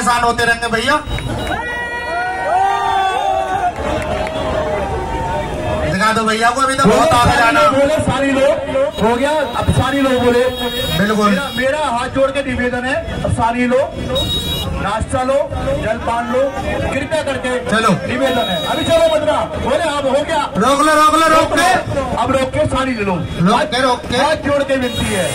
साल होते रहेंगे भैया। दिखा दो भैया को, अभी तो बहुत आगे जाना। बोले सारी लोग हो गया, अब सारी लोग बोले बिल्कुल। मेरा हाथ जोड़ के निवेदन है, अब सारी लोग नाश्ता लो, जलपान लो, कृपया करके चलो निवेदन है। अभी चलो बदरा बोले अब हो गया, रोक लो रोक लो रोक के, अब रोक के सारी ले लो, रोक के हाथ जोड़ के विनती है।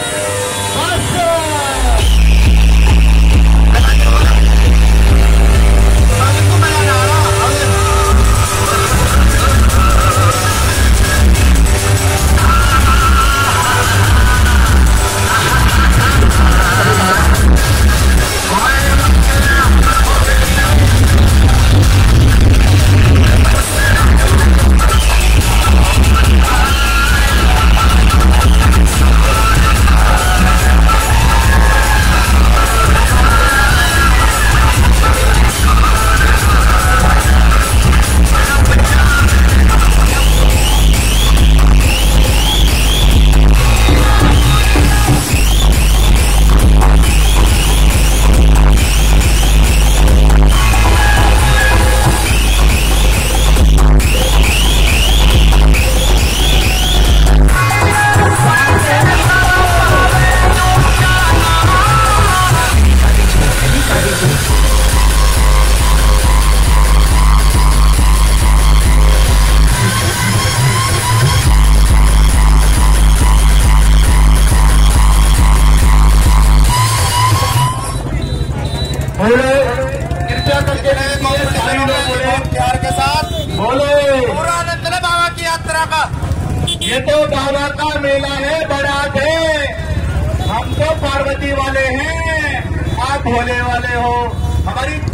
कृपया करके प्यार के साथ बोलो, पूरा आनंद है बाबा की यात्रा का। ये तो बाबा का मेला है, बड़ा है। हम तो पार्वती वाले हैं, आप भोले वाले हो। हमारी